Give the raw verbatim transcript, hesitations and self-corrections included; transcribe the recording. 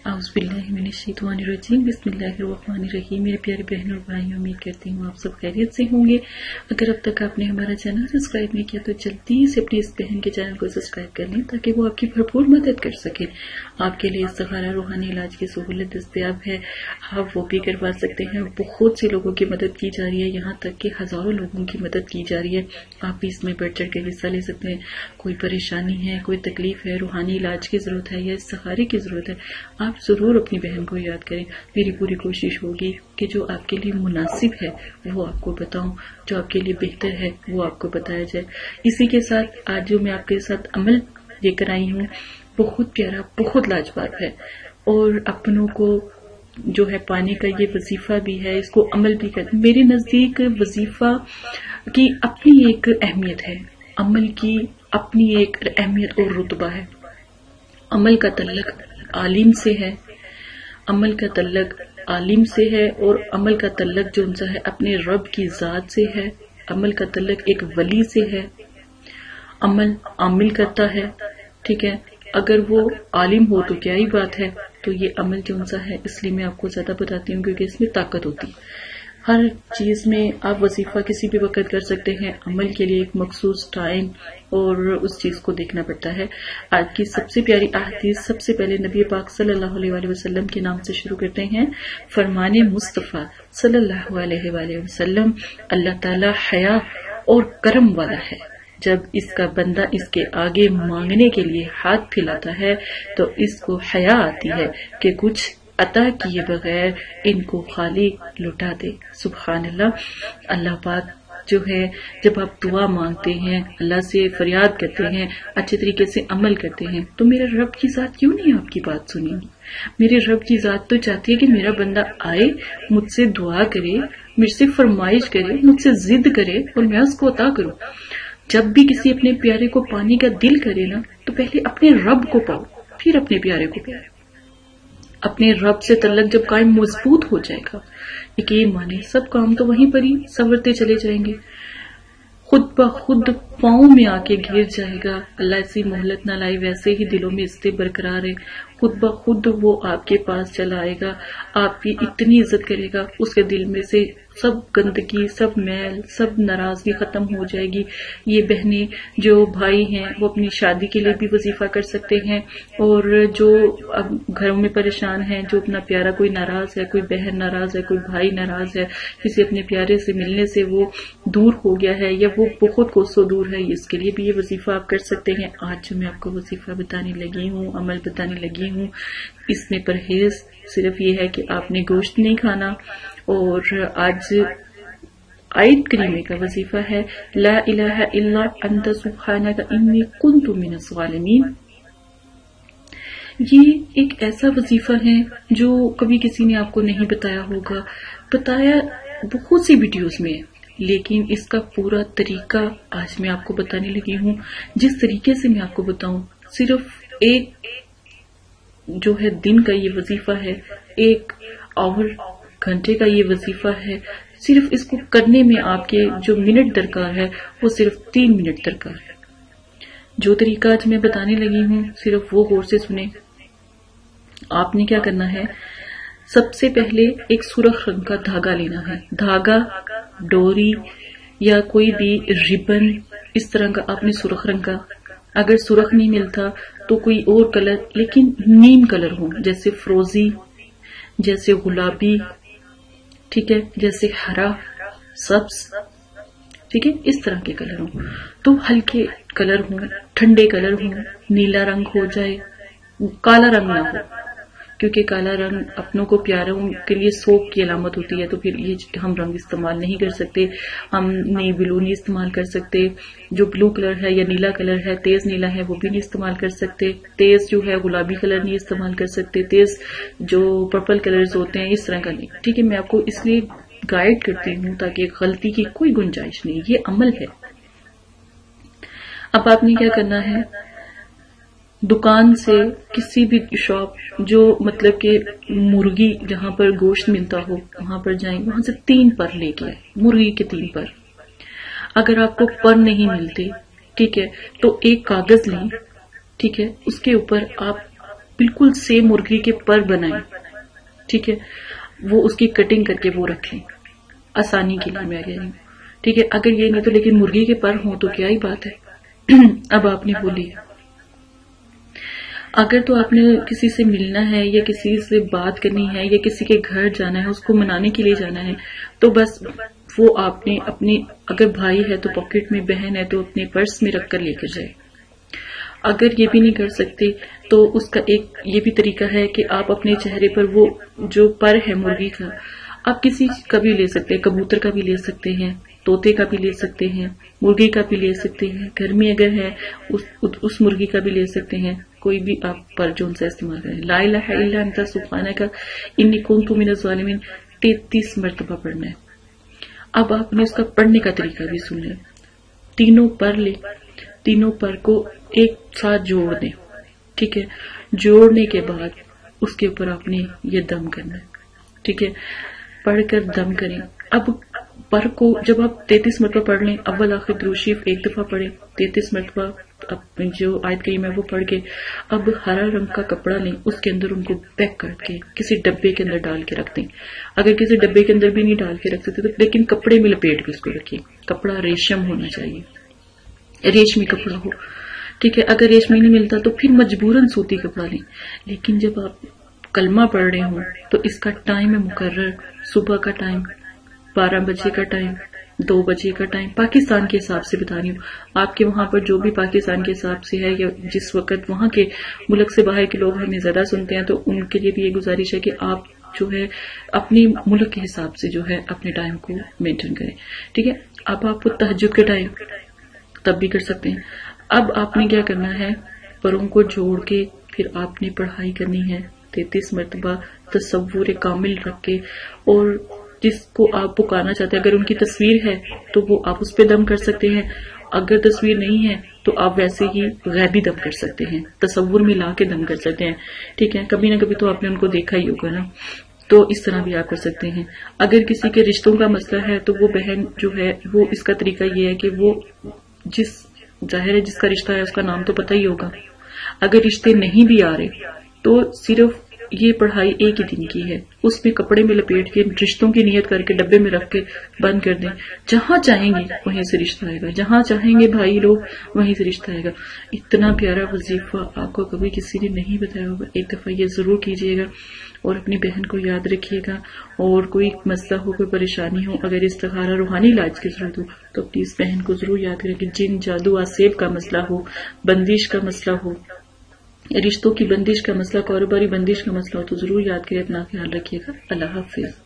आउज़ बिल्लाहि मिनश्शैतानिर्रजीम बिस्मिल्लाहिर्रहमानिर्रहीम। मेरे प्यारे बहनों और भाइयों, उम्मीद करती हूँ आप सब खैरियत से होंगे। अगर अब तक आपने हमारा चैनल सब्सक्राइब नहीं किया तो जल्दी से अपनी इस बहन के चैनल को सब्सक्राइब कर लें ताकि वो आपकी भरपूर मदद कर सके। आपके लिए इस्तिखारा रूहानी इलाज की सहूलत दस्तयाब है, आप वो भी करवा सकते हैं। बहुत से लोगों की मदद की जा रही है, यहाँ तक कि हजारों लोगों की मदद की जा रही है। आप भी इसमें बढ़ चढ़ कर हिस्सा ले सकते हैं। कोई परेशानी है, कोई तकलीफ है, रूहानी इलाज की जरूरत है या इस्तिखारे की जरूरत है, आप जरूर अपनी बहन को याद करें। मेरी पूरी कोशिश होगी कि जो आपके लिए मुनासिब है वो आपको बताऊं, जो आपके लिए बेहतर है वो आपको बताया जाए। इसी के साथ आज जो मैं आपके साथ अमल लेकर आई हूँ बहुत प्यारा, बहुत लाजवाब है और अपनों को जो है पाने का ये वजीफा भी है, इसको अमल भी कर। मेरे नजदीक वजीफा की अपनी एक अहमियत है, अमल की अपनी एक अहमियत और रुतबा है। अमल का तल्लक आलिम से है, अमल का तल्लक आलिम से है और अमल का तल्लक जो उनसा है अपने रब की जात से है। अमल का तल्लक एक वली से है। अमल आमिल करता है, ठीक है। अगर वो आलिम हो तो क्या ही बात है। तो ये अमल जो उनसा है, इसलिए मैं आपको ज्यादा बताती हूँ क्योंकि इसमें ताकत होती है। हर चीज में आप वजीफा किसी भी वक्त कर सकते हैं। अमल के लिए एक मखसूस टाइम और उस चीज को देखना पड़ता है। आज की सबसे प्यारी अहदीस सबसे पहले नबी पाक सल्लल्लाहु अलैहि वसल्लम के नाम से शुरू करते हैं। फरमाने मुस्तफा सल्लल्लाहु अलैहि वसल्लम, अल्लाह ताला हया और करम वाला है। जब इसका बंदा इसके आगे मांगने के लिए हाथ फैलाता है तो इसको हया आती है कि कुछ अता किए बगैर इनको खाली लुटा दे। सुभान अल्लाह। अल्लाह पाक जो है, जब आप दुआ मांगते हैं, अल्लाह से फरियाद करते हैं, अच्छे तरीके से अमल करते हैं, तो मेरे रब की जात क्यों नहीं आपकी बात सुनेगी। मेरे रब की जात तो चाहती है कि मेरा बंदा आए, मुझसे दुआ करे, मुझसे फरमाइश करे, मुझसे जिद करे और मैं उसको अता करूं। जब भी किसी अपने प्यारे को पाने का दिल करे ना, तो पहले अपने रब को पाओ, फिर अपने प्यारे को प्यारे। अपने रब से तल्लक जब कायम मजबूत हो जाएगा, यकीन माने सब काम तो वहीं पर ही संवरते चले जाएंगे, खुद ब खुद पाँव में आके घिर जाएगा। अल्लाह ऐसी मोहलत ना लाए, वैसे ही दिलों में इस्ते बरकरार है, खुद ब खुद वो आपके पास चला आएगा, आपकी इतनी इज्जत करेगा, उसके दिल में से सब गंदगी, सब मैल, सब नाराजगी खत्म हो जाएगी। ये बहनें जो भाई हैं वो अपनी शादी के लिए भी वजीफा कर सकते हैं और जो अब घरों में परेशान हैं, जो अपना प्यारा कोई नाराज है, कोई बहन नाराज है, कोई भाई नाराज है, किसी अपने प्यारे से मिलने से वो दूर हो गया है या वो बहुत कोसों दूर है, इसके लिए भी ये वजीफा आप कर सकते हैं। आज जो मैं आपको वजीफा बताने लगी हूँ, अमल बताने लगी हूँ, इसमें परहेज सिर्फ ये है कि आपने गोश्त नहीं खाना। और आज आयत करीमे का वजीफा है ला इलाहा इल्ला अंता सुब्हानका इन्नी कुन्तु मिनज़ ज़ालिमीन। ये एक ऐसा वजीफा है जो कभी किसी ने आपको नहीं बताया होगा, बताया बहुत सी वीडियोस में, लेकिन इसका पूरा तरीका आज मैं आपको बताने लगी हूँ। जिस तरीके से मैं आपको बताऊं, सिर्फ एक जो है दिन का ये वजीफा है, एक आवर घंटे का ये वजीफा है। सिर्फ इसको करने में आपके जो मिनट दरकार है वो सिर्फ तीन मिनट दरकार है। जो तरीका आज मैं बताने लगी हूँ सिर्फ वो गौर से सुने। आपने क्या करना है, सबसे पहले एक सुर्ख रंग का धागा लेना है। धागा, डोरी या कोई भी रिबन, इस तरह का आपने सुर्ख रंग का, अगर सुर्ख नहीं मिलता तो कोई और कलर, लेकिन नीम कलर हो, जैसे फ्रोजी, जैसे गुलाबी, ठीक है, जैसे हरा, सब्ज, ठीक है, इस तरह के कलर हो। तो हल्के कलर हो, ठंडे कलर हो, नीला रंग हो जाए, काला रंग ना हो, क्योंकि काला रंग अपनों को प्यारों के लिए शौक की अलामत होती है, तो फिर ये हम रंग इस्तेमाल नहीं कर सकते। हम नहीं ब्लू नहीं इस्तेमाल कर सकते, जो ब्लू कलर है या नीला कलर है, तेज नीला है, वो भी नहीं इस्तेमाल कर सकते। तेज जो है गुलाबी कलर नहीं इस्तेमाल कर सकते, तेज जो पर्पल कलर्स होते हैं इस तरह का नहीं, ठीक है। मैं आपको इसलिए गाइड करती हूँ ताकि गलती की कोई गुंजाइश नहीं, ये अमल है। अब आपने क्या करना है, दुकान से किसी भी शॉप जो मतलब के मुर्गी जहां पर गोश्त मिलता हो वहां पर जाएं, वहां से तीन पर लेके आए, मुर्गी के तीन पर। अगर आपको पर नहीं मिलते, ठीक है, तो एक कागज लें, ठीक है, उसके ऊपर आप بالکل سیم مرغی کے پر بنائیں، ٹھیک ہے، وہ اس کی کٹنگ کر کے وہ رکھیں، آسانی کے لیے میں کہہ رہی ہوں، ٹھیک ہے۔ اگر یہ نہیں تو لیکن مرغی کے پر ہوں تو کیا ہی بات ہے۔ اب آپ نے بولی اگر تو آپ نے کسی سے ملنا ہے یا کسی سے بات کرنی ہے یا کسی کے گھر جانا ہے، اس کو منانے کے لیے جانا ہے، تو بس وہ آپ نے اپنے، اگر بھائی ہے تو پاکٹ میں، بہن ہے تو اپنے پرس میں رکھ کر لے کر جائے۔ اگر یہ بھی نہیں کر سکتے تو اس کا ایک یہ بھی طریقہ ہے کہ آپ اپنے چہرے پر وہ جو پر ہے مرغی کا، آپ کسی کا بھی لے سکتے ہیں، کبوتر کا بھی لے سکتے ہیں، طوطے کا بھی لے سکتے ہیں، مرغی کا بھی لے سکتے ہیں، گھر میں اگر ہے اس, اس مرغی کا بھی لے سکتے ہیں، کوئی بھی آپ پر جو ان سے استعمال کریں۔ لا الہ الا انت سبحانک انی کنت من الظالمین تینتیس مرتبہ پڑھنا ہے۔ اب آپ نے اس کا پڑھنے کا طریقہ بھی سن لیں، تینوں پر لے، تینوں پر کو ایک ساتھ جوڑ دیں، ٹھیک ہے، جوڑنے کے بعد اس کے اوپر آپ نے یہ دم کرنا ہے، ٹھیک ہے، پڑھ کر دم کریں۔ اب پر کو جب آپ تینتیس مرتبہ پڑھ لیں، اول آخر درود شریف ایک دفعہ پڑھیں، تینتیس مرتبہ اب جو آیت کریم ہے وہ پڑھ کے اب ہرا رنگ کا کپڑا لیں، اس کے اندر ان کو پیک کر کے کسی ڈبے کے اندر ڈال کے رکھ دیں۔ اگر کسی ڈبے کے اندر بھی نہیں ڈال کے رکھ سکتے تو لیکن کپڑے میں لپیٹ کے اس کو رکھیں، کپڑا ریشم ہونا چاہیے، ریشمی کپڑا ہو، ٹھیک ہے۔ اگر ریشمی نہیں ملتا تو پھر مجبوراً سوتی کپڑا لیں، لیکن جب آپ کلمہ پڑھ رہے ہوں تو اس کا ٹائم ہے مقرر، صبح کا ٹائم، بارہ بجے کا ٹائم، دو بجے کا ٹائم، پاکستان کے حساب سے بتا رہی ہوں، آپ کے وہاں پر جو بھی پاکستان کے حساب سے ہے یا جس وقت وہاں کے ملک سے باہر کے لوگ ہمیں زیادہ سنتے ہیں تو ان کے لیے بھی یہ گزارش ہے کہ آپ جو ہے اپنے ملک کے حساب سے جو ہے اپنے ٹائم کو مینٹین کریں، ٹھیک ہے۔ اب آپ کو تہجد کے ٹائم تب بھی کر سکتے ہیں۔ اب آپ نے کیا کرنا ہے، پروں کو جوڑ کے پھر آپ نے پڑھائی کرنی ہے تینتیس مرتبہ تصور کامل رکھ کے، اور جس کو آپ پکارنا چاہتے ہیں اگر ان کی تصویر ہے تو وہ آپ اس پہ دم کر سکتے ہیں، اگر تصویر نہیں ہے تو آپ ویسے ہی غیبی دم کر سکتے ہیں، تصور میں لا کے دم کر سکتے ہیں، ٹھیک ہے۔ کبھی نہ کبھی تو آپ نے ان کو دیکھا ہی ہوگا نا، تو اس طرح بھی آپ کر سکتے ہیں۔ اگر کسی کے رشتوں کا مسئلہ ہے تو وہ بہن جو ہے وہ اس کا طریقہ یہ ہے کہ وہ جس ظاہر ہے جس کا رشتہ ہے اس کا نام تو پتہ ہی ہوگا، اگر رشتے نہیں بھی آ رہے تو صرف یہ پڑھائی ایک ہی دن کی ہے، اس میں کپڑے میں لپیٹ کے رشتوں کی نیت کر کے ڈبے میں رکھ کے بند کر دیں، جہاں چاہیں گے وہیں سے رشتہ آئے گا، جہاں چاہیں گے بھائی لوگ وہیں سے رشتہ آئے گا۔ اتنا پیارا وظیفہ آپ کو کبھی کسی نے نہیں بتایا ہوگا، ایک دفعہ یہ ضرور کیجیے گا اور اپنی بہن کو یاد رکھیے گا، اور کوئی مسئلہ ہو، کوئی پریشانی ہو، اگر استخارہ روحانی علاج کی ضرورت ہو تو پلیز بہن کو ضرور یاد کریں کہ جن جادو آسیب کا مسئلہ ہو، بندش کا مسئلہ ہو، رشتوں کی بندش کا مسئلہ، کاروباری بندش کا مسئلہ ہو تو ضرور یاد کریں، اپنا خیال رکھیے گا۔ اللہ حافظ۔